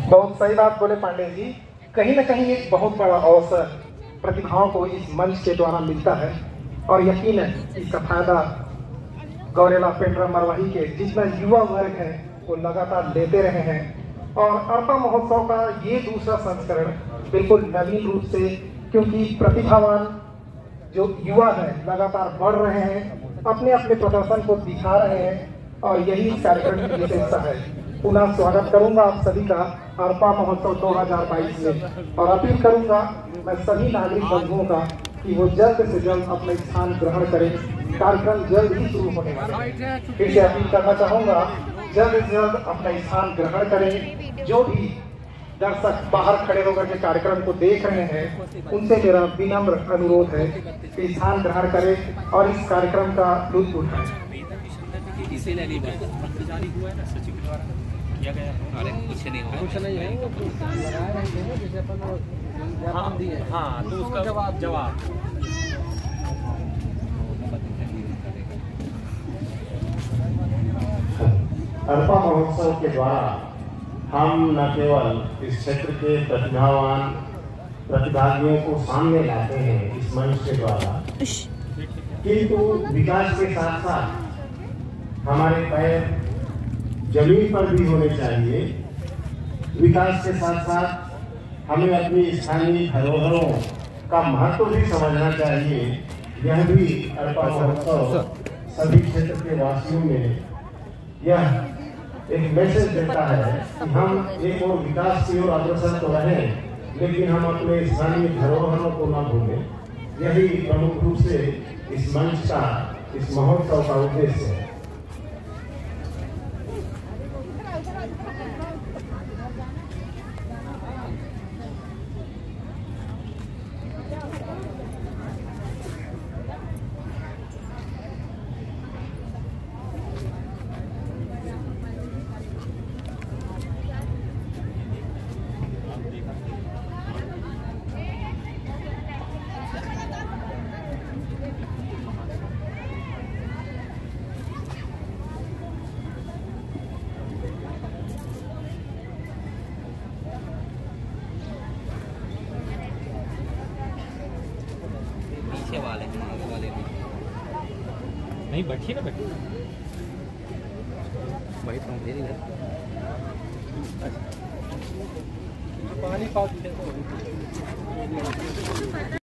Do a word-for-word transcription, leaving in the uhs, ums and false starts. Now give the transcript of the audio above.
बहुत सही बात बोले पांडे जी। कहीं ना कहीं एक बहुत बड़ा अवसर प्रतिभाओं को इस मंच के द्वारा मिलता है और यकीनन इसका फायदा गौरेला पेंड्रा मरवाही के जितना युवा वर्ग है वो लगातार लेते रहे हैं। और अरपा महोत्सव का ये दूसरा संस्करण बिल्कुल नवीन रूप से, क्योंकि प्रतिभावान जो युवा है लगातार बढ़ रहे हैं, अपने अपने प्रदर्शन को दिखा रहे हैं और यही इस कार्यक्रम की विशेषता है। पुनः स्वागत करूंगा आप सभी का अरपा महोत्सव दो हज़ार बाईस में और अपील करूंगा मैं सभी नागरिक बंधुओं का कि वो जल्द से जल्द अपने स्थान ग्रहण करें। कार्यक्रम जल्द ही शुरू होने वाला है। फिर से अपील करना चाहूंगा, जल्द से जल्द अपना स्थान ग्रहण करें। जो भी दर्शक बाहर खड़े होकर के कार्यक्रम को देख रहे हैं उनसे मेरा विनम्र अनुरोध है कि स्थान ग्रहण करें और इस कार्यक्रम का लुत्फ उठाएं। अरे कुछ नहीं हुआ, कुछ नहीं है, वो लगाए रहते हैं जैसे अपन हाँ, दिए हाँ तो उसका जवाब जवाब अरपा महोत्सव के द्वारा हम न केवल इस क्षेत्र के प्रतिभावान प्रतिभागियों को सामने लाते हैं इस मंच के द्वारा, किंतु विकास के साथ साथ हमारे पैर जमीन पर भी होने चाहिए। विकास के साथ साथ हमें अपनी स्थानीय धरोहरों का महत्व भी समझना चाहिए। यह भी अरपा महोत्सव सभी क्षेत्र के वासियों में यह एक मैसेज देता है कि हम एक और विकास की ओर अग्रसर तो रहें, लेकिन हम अपने स्थानीय धरोहरों को न भूलें। यही प्रमुख रूप से इस मंच का, इस महोत्सव का उद्देश्य है। वाले वाले नहीं बैठिए ना, बैठिए वही तो मेरी है पानी पास